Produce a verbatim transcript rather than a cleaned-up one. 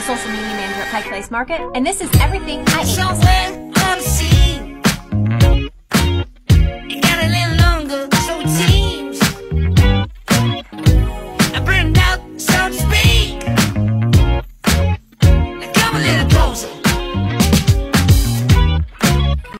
social media manager at Pike Place Market, and this is everything I ate. Somewhere unseen.